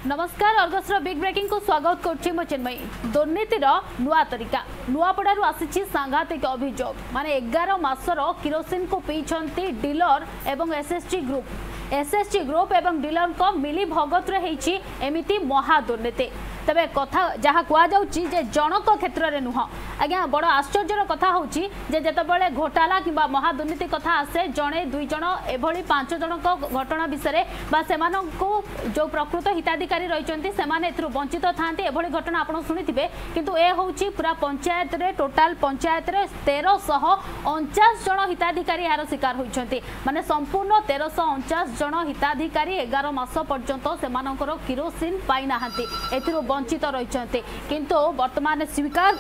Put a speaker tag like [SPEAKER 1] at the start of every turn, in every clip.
[SPEAKER 1] नमस्कार अर्गसर big breaking को स्वागत करुच्ची मो चिन्मयी दुर्नीतिर नुआ तरीका नुआपड़ारू आसी सांघातिक अभियोग माने 11 मासर किरोसिन को पीछंती डीलर एवं एसएसजी ग्रुप एवं डीलर को मिली भगत रे एमिति महा दुर्नीति तबे कथा जहाँ कहुच्छी जनक क्षेत्र में नुह आज्ञा बड़ आश्चर्यर कथा हूँ जितेबाला घोटाला कि महादुर्नीति कथा आसे जड़े दुई जन एभली 5 जन घटना विषय जो प्रकृत हिताधिकारी रही वंचित था एभली घटना आप शुणी किंतु ए हूँ पूरा पंचायत रे टोटाल पंचायत रे 1349 जन हिताधिकारी यार शिकार होती माने संपूर्ण 1349 जन हिताधिकारी 11 मास पर्यंत से किरोसिन पाई ना वंचित रही किंतु वर्तमान स्वीकार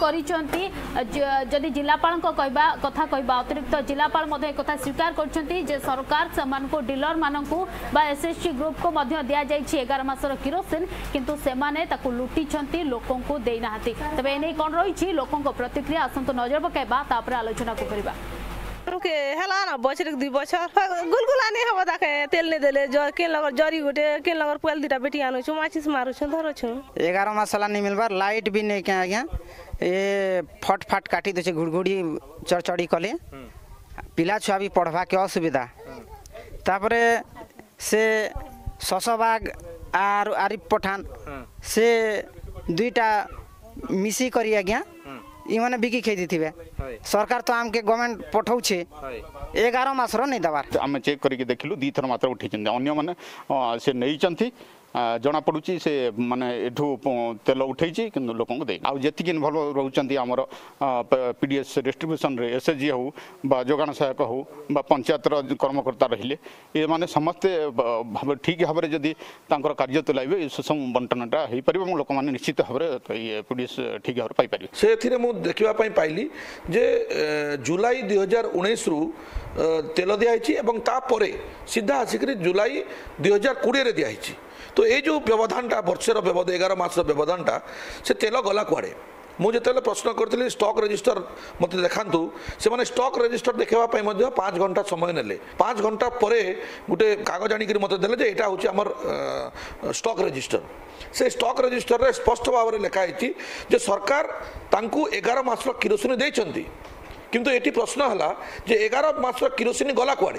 [SPEAKER 1] करी जिलापाल कथा कहबा अतिरिक्त जिलापाल कथा स्वीकार कर सरकार से डीलर मानू एसएसजी ग्रुप को दि जाए 11 मासर किरोसिन किंतु सेमाने ताकू लुटी लोकों को देना तबे एने कौन रही लोकों प्रतिक्रिया आसतु नजर पकाइबा तापर आलोचना को करबा
[SPEAKER 2] के हला ना बछर 2 बछर गुलगुला नहीं हवा दाके तेल नहीं देले जो के लगर जरी गुटे के लगर पुल दिटा बेटी आनु छु माचिस मारु छु धरो छु
[SPEAKER 3] 11 मसाला नहीं मिलबार लाइट भी नहीं के आज्ञा ए फट फट काटी दे घुड़घुड़ी चढ़चड़ी कले पिला छुआ भी पढ़वा के असुविधा तापरे से ससबाग आर आरिफ पठान से दुईटा मिसी करी आज्ञा इमाने बिकी खेती थी सरकार तो आम के गवर्नमेंट पठाऊे 11 मासर नहीं दबार
[SPEAKER 4] आम चेक करके देखिलु 2 थर मात्र उठी अन्य माने से नहीं जना पड़ुची से माने एठू तेल उठे कि लोक जी इनवल्व रोचान आमर पीडीएस डिस्ट्रीब्यूशन रे एसएचजी हो बा जोगान सहायक हो बा पंचायत कर्मकर्ता रहिले ये माने समस्ते ठीक भाव में जदि कार्य तुलाइबे सुषम बंटनटा हो पार लोक मैंने निश्चित भाव में ये पीडीएस ठीक भाव में पाइपर
[SPEAKER 5] से मुझे देखापी पाइली जे जुलाई 2019 रु तेल दिखाई सीधा आसिक जुलाई 2020 दिखाई तो ये जो व्यवधानटा वर्षर व्यवधान 11 मास व्यवधानटा से तेल गला कुआड़े मुझे प्रश्न करी स्टॉक रजिस्टर मत देखातु से मैंने स्टॉक रजिस्टर देखापी 5 घंटा समय ने 5 घंटा पर गोटे कागज आनिक मत देले यहाँ हूँ आमर स्टॉक रजिस्टर से स्टॉक रजिस्टर रे स्पष्ट भाव में लिखाई जे सरकार तांकू 11 मास किरोसिन देइछंती किंतु एटी प्रश्न है जे 11 मास किरोसिन गला कुआड़े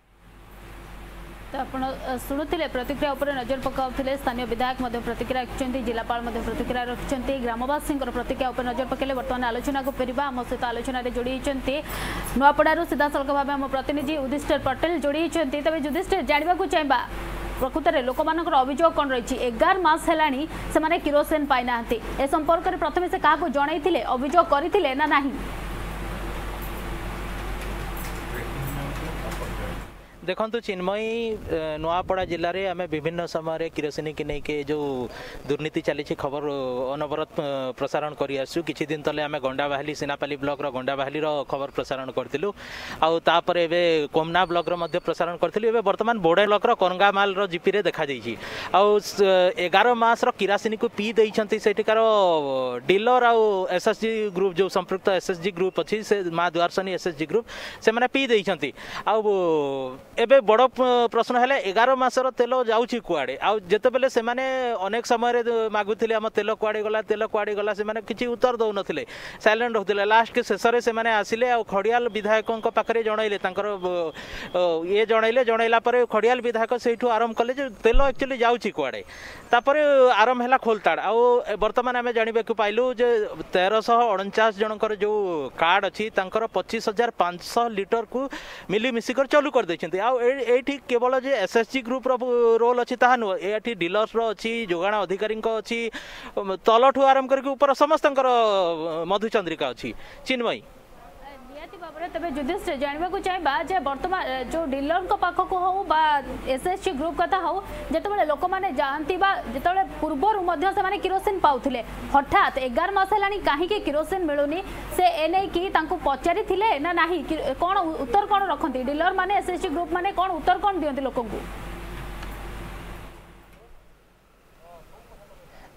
[SPEAKER 1] तो आपण शुणुले प्रतिक्रिया उपर नजर पकाउथिले स्थानीय विधायक प्रतिक्रिया रखिंट जिलापाल प्रतिक्रिया रखिंट ग्रामवासी प्रतिक्रिया उपर नजर पकेले वर्तमान आलोचना को फेरिबा आम सहित आलोचना जोड़ी नुआपड़ारू सीधा सड़क भाव आम प्रतिनिधि युधिष्ठिर पटेल जोड़ी तबे युधिष्ठिर जानवा चाहिए प्रकृत में लोक मान अभियोग कौन रही 11 मास है किरोसिन पाई ना ए संपर्क में प्रथम से क्या जनई अभियोग करते ना नहीं
[SPEAKER 6] देखु चिन्मयी नुआपड़ा जिले में आम विभिन्न समय किरोसिन की नहीं जो दुर्नीति चली खबर अनवरत प्रसारण कर किछि दिन तले आम गंडाबाहाली सेनापाली ब्लॉक गंडाबाहाली खबर प्रसारण करूँ आउपर एवं कोमना ब्लॉक प्रसारण करूँ बर्तमान बोड़े ब्लॉक करंगामाल जीपी रे देखा आउ 11 मास किरासिन को पी देइछंती सेठिकार डीलर आउ एसएसजी ग्रुप जो संपृक्त एसएसजी ग्रुप अच्छी से माँ दुआरसनी एसएसजी ग्रुप से मैंने पी देइछंती आउ एबे बड़ प्रश्न है 11 मासर तेल जाऊँगी कुआड़े आते बेले से अनेक समय मागुले आम तेल कुआड़े गला से किसी उत्तर दौ नथिले साइलेंट होते लास्ट के शेष में आसिले आ खड़ियाल विधायकों पाखे जनइले ये जनइला खड़ियाल विधायक से आरंभ कले तेल एक्चुअली जाऊँगी कुआड़े तापर आरंभ है खोलताड़ आ बर्तमान आम जानवा पाइलु जे 1349 जनकर जो कार्ड अच्छी 25,500 लिटर को मिलीमिशिकर चालू कर देते आठी केवल जे एसएसजी ग्रुप रोल अच्छी ताहा नुह ये डीलर्स अच्छी जोगाण अधिकारी अच्छी तलठू आरंभ करके ऊपर समस्त मधुचंद्रिका अच्छी चिन्मयी
[SPEAKER 1] तबे युधिष्ठिर जानवा चाहिए बर्तमान जो डीलर पाखक हो एसएसजी ग्रुप कथा हो जिते लोक मैंने जाती जो पूर्वर किरोसिन पाऊले हठात 11 मास है कहीं किरोसिन मिलूनी से एने की पचारि ना ना कौन उत्तर कौन रखती डीलर माने एसएसजी ग्रुप माने कौन उत्तर कौन दिखती लोक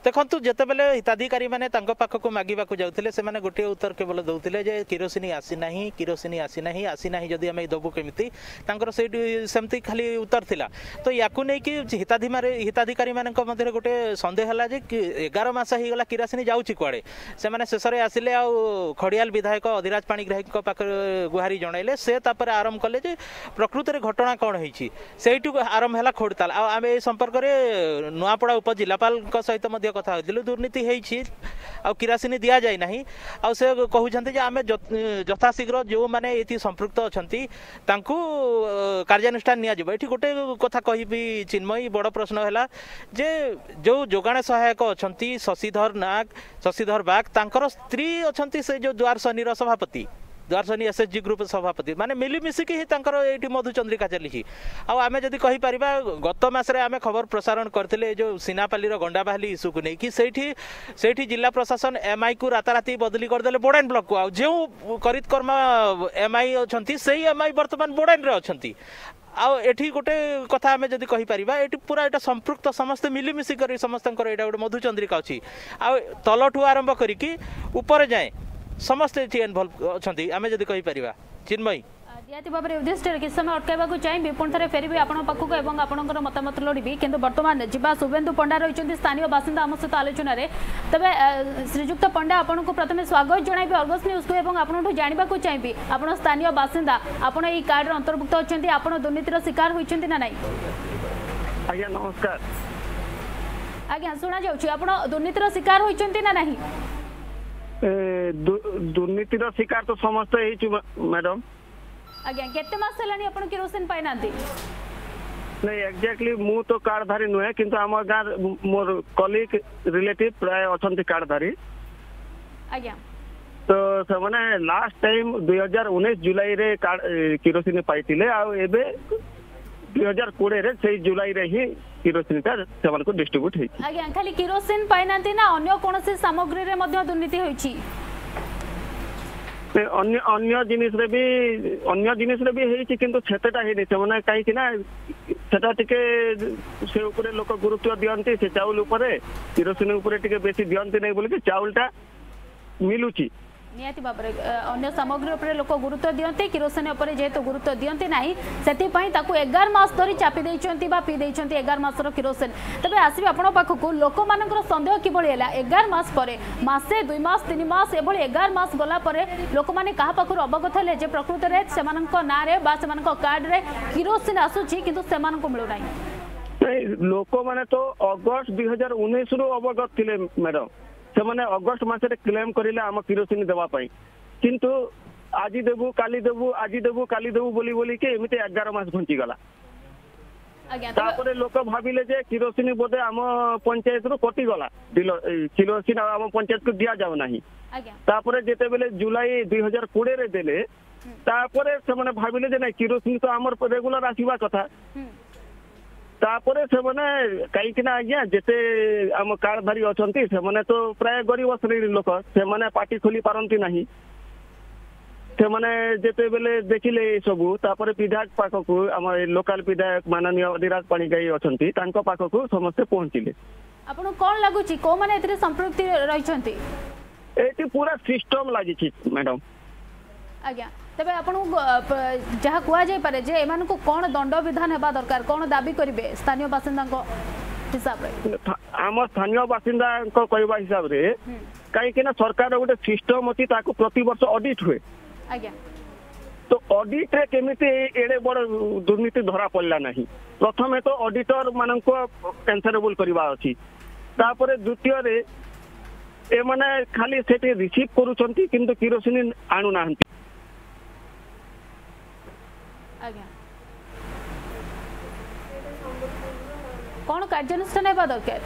[SPEAKER 6] देखु जितेबले हिताधिकारी मैंने पाखक मागिबा जाऊे से गोटे उत्तर केवल दौले जे किरोसिनी आसीना किरोसिनी आसीना जदि आम दबु केमी सेमती खाली उत्तर थिला तो या नहीं हिताधिकारी मान गोटे सन्देह है जे 11 मास होगला किरोसिनी जाऊँगी कुआड़े से शेष में आसिले आ खड़ियाल विधायक अधिराज पाणिग्राही गुहारी जनइले से आरंभ कले प्रकृत में घटना कौन होती से आरंभ है खोड़ताल आम ए संपर्क में नुआपड़ा उपजिलापाल सहित कथा होइलु दुर्नीति होइछि आ किरासिनी दिया जाय नाही आ से कहउछन्ते जे आमे यथाशीघ्र जो माने एति संपृक्त अछन्ति तांकु कार्यानुष्ठान निया जबो एठी गोटे कथा कहिबी चिन्मयी बड़ प्रश्न हैला जे जो जोगाण सहायक अछन्ति शशिधर बाग तांकर स्त्री अछन्ति से जो द्वार शनिर सभापति द्वारसनी एसएचजी ग्रुप सभापति माने मिलिमिशिकी ही मधुचंद्रिका चली आम जदि कहीपर गत मसरे आम खबर प्रसारण करते जो सीनापाली गंडाबाहली इश्यू को लेकिन से जिला प्रशासन एमआई को राताराति बदली करदे बोडाइन ब्लॉक को जो करितकर्मा एमआई अच्छा से एमआई बर्तमान बोडाइन अच्छी आठी गोटे कथा आम जदि कहीपर ये पूरा यहाँ संपृक्त समस्ते मिलिमिशी कर समस्त गोटे मधुचंद्रिका अच्छी आ तलठू आरंभ करी ऊपर जाए समस्ते इनवल्व अच्छा आम जदि कहीपर चिन्मयी
[SPEAKER 1] निहाती भाव में उद्देश्य किस समय अटकाइवा चाहिए पुणी थे फेरबी आप पाखक और आपंकर मतामत लोड़ी कि बर्तमान जीवा शुभेन्दु पंडा रही स्थानीय बासिंदा आम सहित आलोचन तेज श्रीजुक्त पंडा आपको प्रथम स्वागत जन अर्गस न्यूज को आपको जानवा चाहिए आप स्थानीय बासिंदा आपड़ ये कार्ड अंतर्भुक्त अच्छा आप दुर्नीतिर शिकार होती ना नहीं
[SPEAKER 7] आज्ञा नमस्कार
[SPEAKER 1] आज्ञा शुणा जाऊँ आप दुर्नीतिर शिकार होती ना नहीं
[SPEAKER 7] दुर्नीतिर शिकार तो समस्त मैडम
[SPEAKER 1] आज्ञा केते मास हेलानी आपण किरोसिन पाई नांती
[SPEAKER 7] नहीं एक्जेक्टली मु तो कार्डधारी नुहे किंतु आम गाँव मोर कलीग रिलेटिव प्राय अच्छा कार्डधारी
[SPEAKER 1] आज्ञा
[SPEAKER 7] तो से मैंने लास्ट टाइम 2019 जुलाई रे किरोसिन पाइतिले आ एबे 2020 रे से जुलाई रे ही किरोसिन से डिस्ट्रीब्यूट होई
[SPEAKER 1] आज्ञा खाली किरोसिन पाई नांती ना अन्य कोनोसी सामग्री रे मध्ये दुर्नीति होईची
[SPEAKER 7] अन्य जिनिस रे भी हेछि किंतु छेतेटा हे नै माने काई कि ना सेटा टिके से ऊपर लोक गुरुत्व दियंती से चाउल ऊपर किरोसिन ऊपर टिके बेसी दियंती नै बोली कि चाउलटा मिलुची
[SPEAKER 1] निहाती भाव में अन्य सामग्री उपर लोक गुरुत्व दियंती किरोसिन उपर जेहेतु गुरुत्व दियंती नाही सेति पई ताकू 11 मास धरी चापी देइचंती बा पी देइचंती 11 मासर किरोसिन तबे आसीबे आपण पाखकू लोक मानकर संदेह किबळी हैला 11 मास परे मासे 2 मास 3 मास एभଳି 11 मास गला परे लोक माने कहा पाखर अवगत हले जे प्रकृत रे सेमानक नारे बा सेमानक कार्ड रे किरोसिन आसुची किंतु सेमानक मिलु नाही
[SPEAKER 7] लोक माने तो अगस्त 2019 रु अवगत थिले मैडम से मैंने अगस्त मसरे क्लेम करें आम किरोसिन देवाई किंतु आज देवु काली देवु आज देवु काली देवु बोली बोली के एमती 11 मास घंची गला तापर लोक भाविले जे किरोसिन बोधे आम पंचायत रु कटि गला किरोसिन आम पंचायत को दिया जाऊ नाही तापर जेते बेले जुलाई 2020 रे देले तापर से माने भाविले जे ना किरोसिन तो आमर रेगुलर आसीबा कथा तापर से माने कहीं ना आज्ञा जेते आम कार्डधारी अच्छा से माने तो प्राय गरीब श्रेणी लोक से माने पार्टी खोली पारंती नहीं से माने जेते बेले देखिले सबू तापर विधायक पाखकू आम लोकल विधायक माननीय अधिराज पाणिग्राही अच्छा तांको पाखकू समस्ते पहुंचिले
[SPEAKER 1] आपन कोन लागुची को माने एतरे संपृक्ति रहिसंती
[SPEAKER 7] एटी पूरा सिस्टम लागिची मैडम
[SPEAKER 1] आज्ञा तबे आपन जहाँ कुआ जाय पारे जे एमान को कोन दंड विधान हेबा दरकार कोन दाबी करिवे स्थानीय बासिंदा को हिसाब रे
[SPEAKER 7] आम स्थानीय बासिंदा को कहबा हिसाब रे काई कि ना सरकार गोटे सिस्टम अछि ताको प्रति वर्ष ऑडिट हुए
[SPEAKER 1] आज्ञा
[SPEAKER 7] तो ऑडिट रे केमिति एडे बड़ दुर्नीति धरा पड़ला नहीं प्रथमे तो ऑडिटर मानन को कैंसरेबल करबा अछि तापरे द्वितीय रे ए माने खाली सेठी रिसीव करूछंती किंतु किरोसिन आनु नाहंती
[SPEAKER 1] कौन कार्यानुष्ठान हेबा दरकार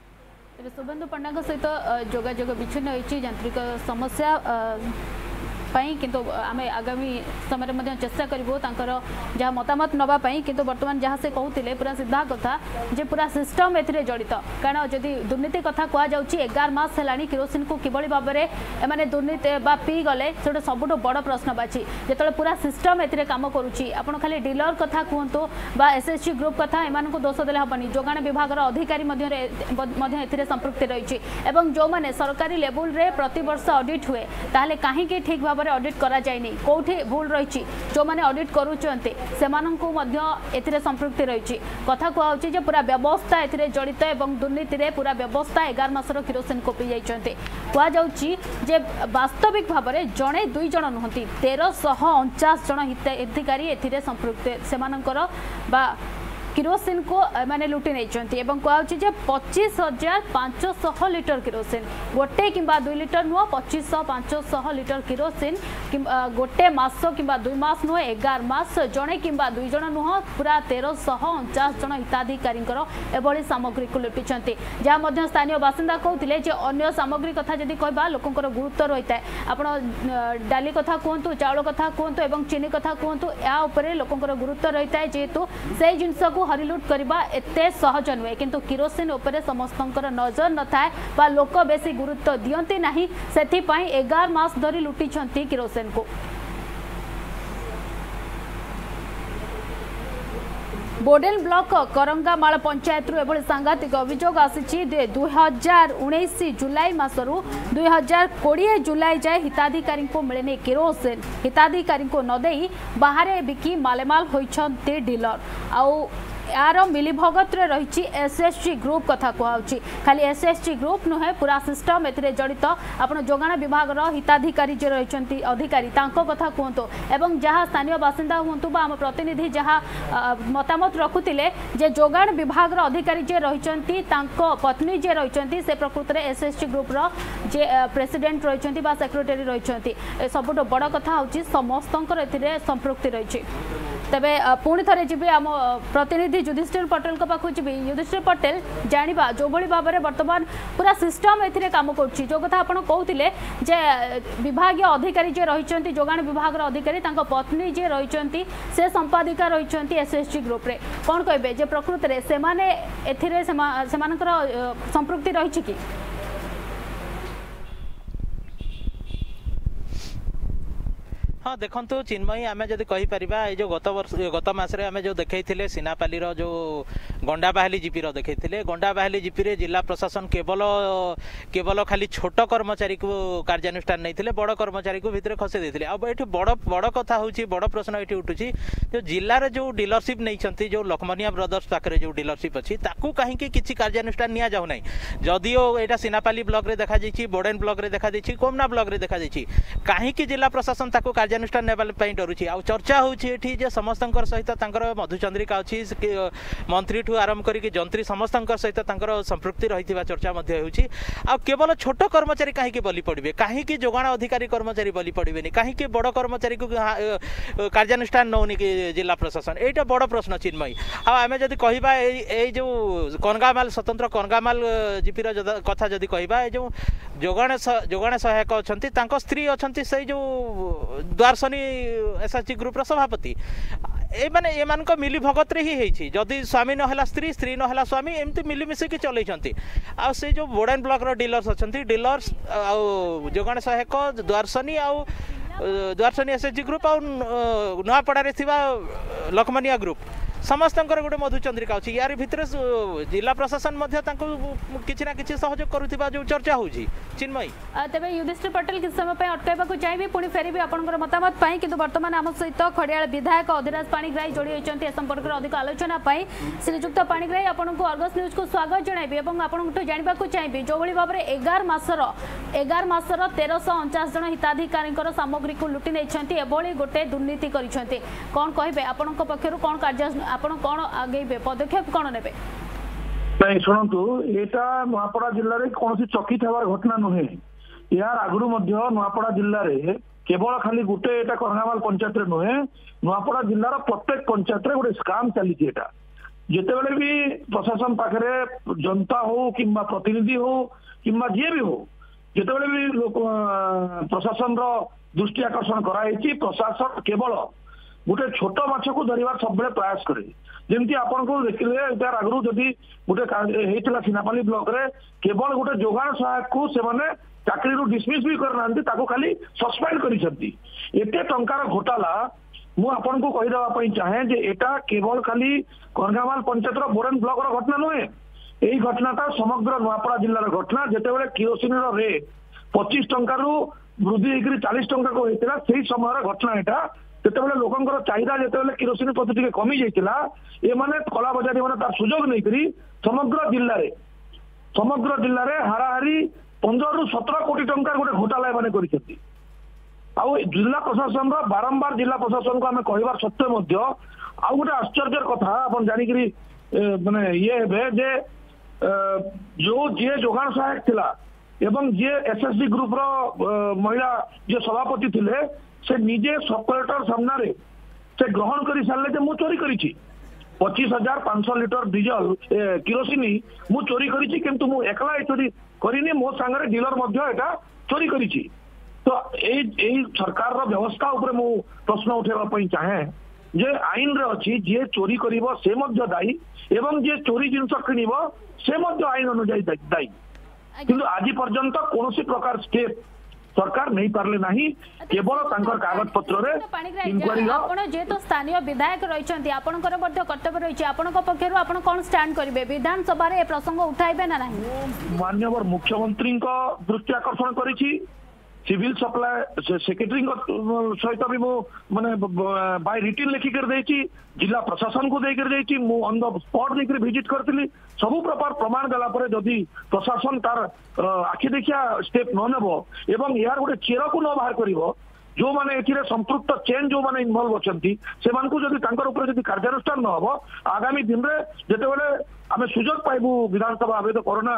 [SPEAKER 1] तेज शुभेन्दु पंडा सहित जोगाजोग विच्छिन्न होती यांत्रिक समस्या किंतु आमे आगामी समय में चेष्टा करूँ जहाँ मतामत नापी किंतु बर्तमान जहाँ से कहते पूरा सीधा कथा जे पूरा सिस्टम ए जड़ित कारण जदि दुर्नीति कथा कहुच्छी 11 मास है किरोसिन को किभली भाव में दुर्नीति पी गले से सबुठ बड़ प्रश्न बाची जो पूरा सिस्टम ए कम करुच्ची आपड़ खाली डीलर कथा कहतु बा एसएसजी ग्रुप कथा एम दोष देले हेनी जोगाण विभाग अधिकारी संपृक्ति रही जो मैंने सरकारी लेवल रे प्रति वर्ष ऑडिट हुए ताहले कहीं ठीक भाव में ऑडिट करा जायनी कोठी भूल रही जो मैंने ऑडिट करुँचे से संपृक्ति रही कथा कहूँ जे पूरा व्यवस्था ए जड़ित एवं दुर्नीति रे पूरा व्यवस्था 11 मासर किरोसिन को पी जाइए कहुच्छी जे वास्तविक भाव में जड़े 2 जन नुहति 1349 जन हिताधिकारी ए संपृक्ति से किरोसिन को माने लुटि नहीं कहूँ 25,500 लिटर किरोसिन गोटे कि 2 लिटर नुह 25,500 लिटर किरोसिन गोटे मास कि 2 मास नुह 11 मास जड़े कि 2 जन नुह पूरा 1349 जन हिताधिकारी एभली सामग्री को लुटिंट जहाँ स्थानीय बासिंदा कहते अन्य सामग्री कथा जदि कह लोकंर गुरुत्व रही है आपण डाली कथा कहतु चाउल कथा कहतु एवं चीनी कथा कहतु या लोकंर गुरुत्व रही है जेहेतु से जिनस को हरिलुट करबा एते सहज नुहे किंतु किरोसिन उपरे समस्तंकर नजर न थाए बा लोक बेसी गुरुत्व दियंती नाही सेथि पई 11 मास धरी लुटिछंती किरोसिन को। बोडेल ब्लॉक करंगामाल पंचायत एभली सांघातिक अभियोग आसी 2019 जुलाई मासरू 2020 जुलाई जाए हिताधिकारी को मिलेनी किरोसिन हिताधिकारी को नदे बाहर बिकी मालेमाल होइछंती डीलर आउ यार मिलीभगत रही एसएसजी ग्रुप कथा कहूँ खाली एसएसजी ग्रुप नुहे पूरा सिस्टम ए जड़ित आप जोगाण विभाग हिताधिकारी जे रही अधिकारी कथा कहतु एवं जहाँ स्थानीय बासिंदा हूँ आम प्रतिनिधि जहाँ मतामत रखुले जे जोगाण विभाग अधिकारी जे रही पत्नी जे रही से प्रकृत में एसएसजी ग्रुप जे प्रेसिडेंट रही सेक्रेटरी रही सबुठ बड़ कथा हूँ समस्त संपृक्ति रही तेबे पुणी थे जी आम प्रतिनिधि युधिष्ठिर पटेल को पाखु जी युधिष्ठिर पटेल जाना जो भाई भाव में बर्तमान पूरा सिस्टम ए कम कर जो कथा आपड़ कहते जे विभाग अधिकारी जे रही जोगाण विभाग अधिकारी पत्नी जे रही से संपादिका रही एसएसजी ग्रुप रे कौन कहे जे प्रकृत में से संपृक्ति रही कि
[SPEAKER 6] हाँ देखो चिन्मयी आम जब कहीपर ये जो गत मसरे आम जो देखते सीनापाली जो गंडाबाहाली जीपीर देखते गंडाबाहाली जीपी जिला प्रशासन केवल खाली छोट कर्मचारी को कार्यानुष्ठान नहीं बड़ कर्मचारी को भितर खसे देते ये बड़ कथा हूँ बड़ प्रश्न ये उठुची जो जिलार जो डीलरशिप नहीं जो लखमनिया ब्रदर्स पाखे जो डीलरशिप अच्छी कहीं किसी कार्यानुष्ठान नि जाऊना जदिओ यहाँ सीनापाली ब्लॉक रे देखा बोडेन ब्लॉक रे देखा कोमना ब्लॉक रे देखा कहीं जिला प्रशासन कार्यानुष्ठान नेबाई डरुची आ चर्चा होती समस्त सहित मधुचंद्रिका अच्छी मंत्री ठू आरंभ करके जंत्री समस्त सहित संपृक्ति रही चर्चा केवल छोट कर्मचारी कहीं बलि पड़े कहीं जोगाण अधिकारी कर्मचारी बलि पड़े कहीं बड़ कर्मचारी को कार्यानुष्ठान नौनी जिला प्रशासन यहाँ बड़ प्रश्न चिन्मयी आम जब कह जो कनगामाल स्वतंत्र कनगामाल जीपीर कथा जदि कह जो जोगाण सहायक अच्छा स्त्री अच्छा से जो द्वारसनी एसएसजी ग्रुप सभापति ए माने एमान को मिली भगत रे ही होई जदि स्वामी नहला स्त्री स्त्री नहला स्वामी एमती मिलीमिशी की चलैछंती आ से जो बोडेन ब्लॉक रो डीलर्स अछंती डीलर्स आ जोगाण सहायक द्वारसनी एसएसजी ग्रुप आ नुआपड़ा रे थिबा लखमनिया ग्रुप समस्त गोटे मधुचंद्रिका अच्छी यार भितर जिला प्रशासन किसी ना किसी सहयोग करुवा जो चर्चा होची चिन्मयी
[SPEAKER 1] तेरे युधिष्ठिर पटेल किस समय अटकाइबा चाहिए पुणी फेरबी आपंकर मतामत किंतु वर्तमान आम सहित खड़ियाल विधायक अधिराज पाणिग्राही जोड़ी होती संपर्क में अधिक आलोचना श्रीजुक्त पाणिग्राही आपको अर्गस न्यूज को स्वागत जनइबी और आपको जानवा चाहिए जो भाव में 11 मासर 1349 जन हिताधिकारी सामग्री को लुटि नहीं गोटे दुर्नीति कर कौन कहे आपण पक्षर कौन कार्य आपण कौन आगे पदक्षेप कौन ने
[SPEAKER 8] नहीं शुणु यहाँ नुआपड़ा जिले में कौन चकित हबार घटना नुहे यार आगुरी नुआपड़ा जिले में केवल खाली गोटे यहाँ करंगामाल पंचायत नुहे नुआपड़ा जिलार प्रत्येक पंचायत गोटे स्काम चली जिते भी प्रशासन पाखे जनता हो कि प्रतिनिधि हो कि जी भी हो ଯେତେବେଳେ ବି ପ୍ରଶାସନର ଦୃଷ୍ଟି ଆକର୍ଷଣ କରାଯାଇଛି ପ୍ରଶାସନ କେବଳ ଗୋଟେ ଛୋଟ ମାଛକୁ ଧରିବାର ସବୁବେଳେ ପ୍ରୟାସ କରେ ଯେମିତି ଆପଣଙ୍କୁ ଦେଖିଲେ ଏଟାର ଆଗରୁ ଯଦି ଗୋଟେ ହେଇଥିଲା ସିନାପାଲି ବ୍ଲକରେ କେବଳ ଗୋଟେ ଯୋଗାଣ ସହାୟକକୁ ସେମାନେ ଚାକିରିରୁ ଡିସମିସ୍ ବି କରିନାହାନ୍ତି ତାକୁ ଖାଲି ସସ୍ପେଣ୍ଡ କରିଛନ୍ତି ଏତେ ଟଙ୍କାର ଘୋଟାଲା ମୁଁ ଆପଣଙ୍କୁ କହିଦେବା ପାଇଁ ଚାହେଁ ଯେ ଏଟା କେବଳ ଖାଲି କନ୍ଧମାଳ ପଞ୍ଚାୟତର ବୋରେନ ବ୍ଲକର ଘଟଣା ନୁହେଁ এই ঘটনাটা সমগ্র নয়াপড়া জেলার ঘটনা যেতবে কিরোসিনর রেট 25 টঙ্কারু বৃদ্ধি হয়ে 40 টঙ্কা হয়েছিল সেই সময়ের ঘটনা এটা যেতবে লোকଙ୍କର চাহিদা যেতবে কিরোসিন প্রতি টিকে কমি যাইছিল এমানে কলাবজারি মানে তার সুযোগ নেইকরি সমগ্র জেলার হারাহারি 15 ରୁ 17 কোটি টঙ্কার গোটে ঘোটালা এমানে করিছেন ଆଉ ଜିଲ୍ଲା ପ୍ରଶାସନର ବାରମ୍ବାର ଜିଲ୍ଲା ପ୍ରଶାସନକୁ ଆମେ କହିବାର ସତ୍ତ୍ୱେ ମଧ୍ୟ ଆଉ ଗୋଟେ ଆଶ୍ଚର୍ଯ୍ୟର କଥା ଆପଣ ଜାଣିକିରି ମାନେ ଇଏ ହେବେ ଯେ जो जी जोगाण सहायक थिला एवं जी एसएसडी ग्रुप रो महिला जो सभापति थिले से निजे सब कलेक्टर सामना रे से ग्रहण करी सारले जे मु चोरी करिछि 25,500 लिटर डीजल किरोसिनी मु चोरी करिछि किंतु मु एकला चोरी करिनी मो संगे डीलर मध्य एटा चोरी करिछि तो ए सरकार रो व्यवस्था ऊपर मु प्रश्न उठेबा पई चाहे जे आईन रे अछि जे चोरी करिवो से मध्य दायी एवं जे चोरी जिनस किनिबो से मध्य आईन अनुଯାयी दायी किंतु आज पर्यंत कौन प्रकार स्टेप सरकार नहीं पारले नहीं केवल तांकर कागज पत्र रे इंक्वायरी
[SPEAKER 1] आपण जेतो स्थानीय विधायक रहिचंती आपनकर मध्य कर्तव्य रहिछि आपनक पक्षरु आपण कोन स्टैंड करिवे विधानसभा रे प्रसंग उठाइबे ना नहीं
[SPEAKER 8] माननीय मुख्यमंत्री को दृष्टि आकर्षण करिछि सिविल सप्लाई सेक्रेटरी सहित भी मु माने बाय रिटन लिखिकर देछि जिला प्रशासन को देकर देछि मु ऑन द स्पॉट देकर विजिट करथिली सबु प्रकार प्रमाण देला परे जदि प्रशासन तार आखि देखिया स्टेप न नेबो एवं यार गोटे चेर को न बाहर करिवो जो माने एथिरे संपृक्त चेन जो माने इन्वॉल्व अछंती से मानकु जदि तांकर ऊपर जदि कार्यानुष्ठान न हबो आगामी दिन रे जेतेबेले आमे सुजोग पाइबु विधानसभा आबे तो कोरोना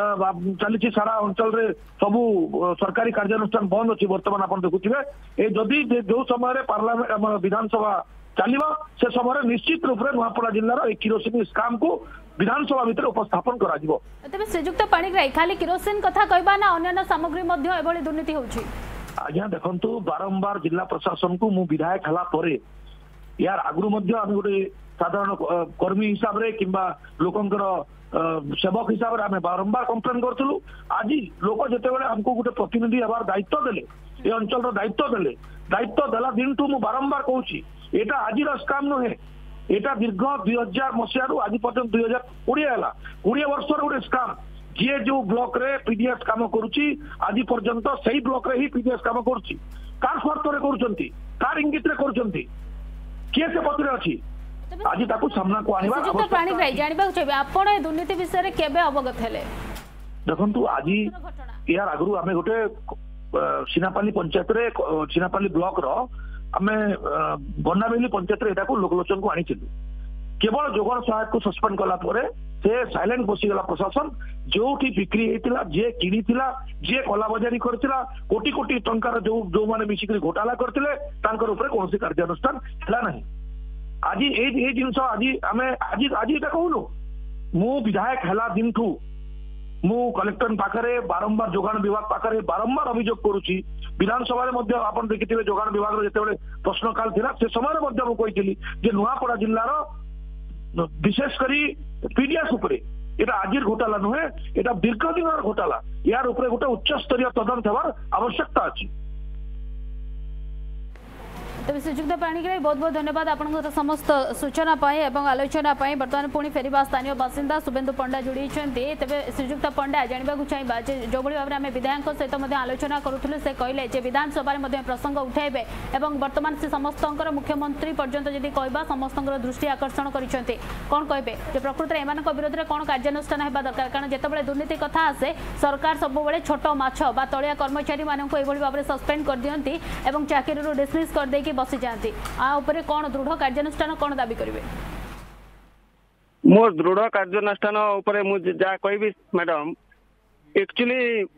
[SPEAKER 8] चली सारा अंचल रे सबू सरकारी कार्यानुष्ठान बंद अच्छी बर्तमान आप देखुए ये जदि जो समय पार्लियामेंट विधानसभा चलो से समय निश्चित रूप से नुआपड़ा जिलार किरोसिन स्काम को विधानसभा भितर उपस्थापन करा जिवो
[SPEAKER 1] तबे श्रीजुक्त पाणिग्राही खाली किरोसिन कथा कहबा ना अन्य सामग्री मध्य एभली दुर्नीति होछि
[SPEAKER 8] आज्ञा देखंतु बारंबार जिला प्रशासन को मु विधायक हला परे यार आगु मध्य आम गोटे साधारण कर्मी हिसाब रे किंबा लोकंकर सेवक हिसाब से आम बारंबार कंप्लेन करूँ आज लोक जितेबाला आमको गोटे प्रतिनिधि हबार दायित्व देले ये अंचल दायित्व देला दिन ठू मु बारंबार कहूँ यहाँ आज स्काम नुहे यहाँ दीर्घ 2000 मसीह आज पर्यटन 2020 है 20 वर्ष गोटे स्काम जी जो ब्लॉक रे पीडीएस काम करुच्ची आज पर्यंत से ब्लॉक रे ही पीडीएस काम करुच्ची कार स्वार्थ करुच्ची कार इंगित करुच्ची किए से पत्र अच्छी आज ताकू सामना को आनिबा
[SPEAKER 1] श्रीजुक्त पाणिग्राही जानबा चाहिबे आपण ए दुर्नीति विषय रे केबे अवगत हेले
[SPEAKER 8] देखंतु आज यार आगरु आमे गोटे सिनापाली पंचायत रे सिनापाली ब्लॉक रो आमे बनाबेली पंचायत रे एटा को लोकलोचन को आनी छिलु केवल जोगण सहायक को सस्पेंड कला परे से साइलेंट बसी गला प्रशासन जोठी बिक्री हेतिला जे किनितिला जे कला बाजारी करतिला कोटी कोटी टंकार जो माने मिसिकरी घोटाला करतिले तांकर ऊपर कोनसी कार्यानुष्ठान हला नहीं आज ये जिनस आज आम आज ये कहूनु मु विधायक हला दिन ठू मु कलेक्टर पाखरे बारंबार जोगाण विभाग पाखरे बारंबार अभियोग करुच्ची विधानसभा आप देखिए जोगाण विभाग जिते प्रश्नकाल था से समय मु कही नुआपड़ा जिलार विशेषकर पीडीएस उपरे এটা আজির ঘোটালা নুহে এটা দীর্ঘদিনের ঘোটালা ইয়ার উপরে গোটে উচ্চস্তরীয় তদন্ত হওয়ার আবশ্যকতা আছে
[SPEAKER 1] तब श्रीजुक्त पाणिग्राही बहुत बहुत धन्यवाद आपन समस्त सूचना पाए एवं आलोचना पाए बर्तमान पुणी फेरिबा स्थानीय बासिंदा शुभेन्दु पंडा जोड़ी तेज श्रीजुक्त पंडा जानवा चाहिए जो भाव में आम विधायक सहित आलोचना करूँ से कहले विधानसभा प्रसंग उठाइबे एवं बर्तमान से समस्त मुख्यमंत्री पर्यंत जदि कहबा समस्त दृष्टि आकर्षण करते कौन कहे प्रकृत में एम विरोध में कौन कार्यानुष्ठान होगा दरकार कारण जितेबाला दुर्नीति कथा आसे सरकार सबुबले छोट माछ बा तलिया कर्मचारी मानक एभली भाव में सस्पेंड कर दियंती एवं चाकरी डिसमिस कर देकी बसी जाती आ ऊपर कौन दृढ़ कार्यानुष्ठान कौन दाबी करेंगे
[SPEAKER 9] मो दृढ़ कार्यानुष्ठान ऊपर मुझे जहाँ कहबी मैडम एक्चुअली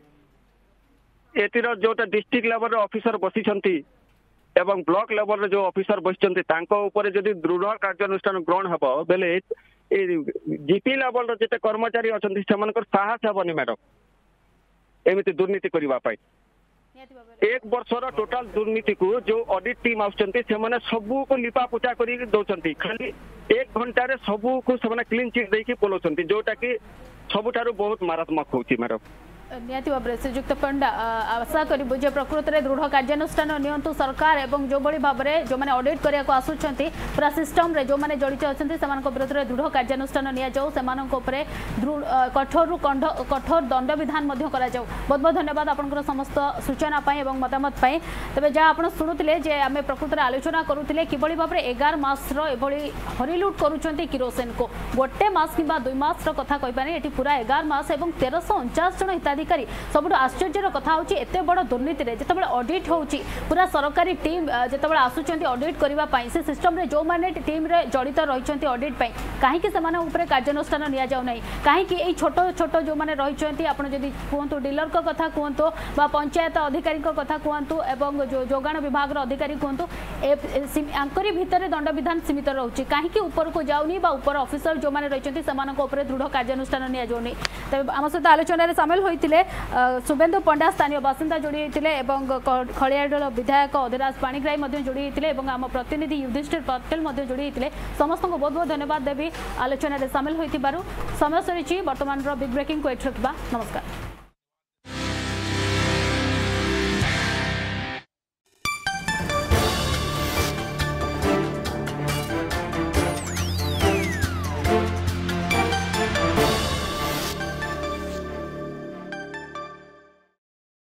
[SPEAKER 9] एतिर जोटा डिस्ट्रिक्ट लेवल ऑफिसर बसी एवं ब्लॉक लेवल जो ऑफिसर बसी जदि दृढ़ कार्यानुष्ठान ग्रहण हम बेले जीपी लेवल जिते कर्मचारी अच्छा से साहस हेनी मैडम एमती दुर्नीति करने एक वर्षर टोटाल दुर्नीति को जो ऑडिट टीम आउछंती से माने सबू को लिपा पोछा करी दउछंती खाली 1 घंटा रे सबू को से माने क्लीन चिट देकी पोलोछंती जोटा कि सबुठारु बहुत मारात्मक होची मैडम
[SPEAKER 1] निहाती भाव में श्रीजुक्त पंडा आशा करूँ जे प्रकृत में दृढ़ कार्यानुष्ठान नियंतु सरकार और जो भाव में जो मैंने ऑडिट करने को आसुंच पूरा सिस्टम रे जो मैंने जड़ित अच्छा से विरोध में दृढ़ कार्यानुष्ठान नियाजाऊ से कठोर कठोर दंड विधान बहुत बहुत धन्यवाद आपंकर समस्त सूचना और मतामत तेज जहाँ आप शुणुते जे आम प्रकृत में आलोचना करुले कि भाव में 11 मासर एभली हरिलुट करुँच किरोसिन को गोटे मास कि 2 मास कथा कहीपर ये पूरा 11 मास और 1349 जन हिताधिकारी सबुठ आश्चर्यर कथा होची एते बड़ दुर्नीति रे जतबेले ऑडिट होची पूरा सरकारी टीम जतबेले आसुचंती ऑडिट करबा पई से सिस्टम रे जो माने टीम रे जड़ित रहिचंती ऑडिट पई काहे कि समाने ऊपर कार्यानुष्ठान निया जाउ नै काहे कि एई छोटो छोटो जो माने रहिचंती आपण जदी कहंतु डीलर को कथा कहंतु बा पंचायत अधिकारी को कथा कहंतु एवं जो जोगाण विभाग रो अधिकारी कहंतु आंकरी भितर दंड विधान सीमित रहउची काहे कि ऊपर को जाउनी बा ऊपर ऑफिसर जो माने रहिचंती समानक ऊपर दृढ़ कार्यानुष्ठान निया जाउनी तबे हम सहित आलोचना रे शामिल होई शुभेन्दु पंडा स्थानीय बासिंदा जोड़ी होते खड़ियाड़ विधायक अधिराज पाणिग्राही जोड़ी होते आम प्रतिनिधि युधिष्ठिर पटेल जोड़ी होते समस्त को बहुत बहुत धन्यवाद देवी आलोचना शामिल हो समय सरी बर्तमान बिग ब्रेकिंग को एठी रखिबा नमस्कार।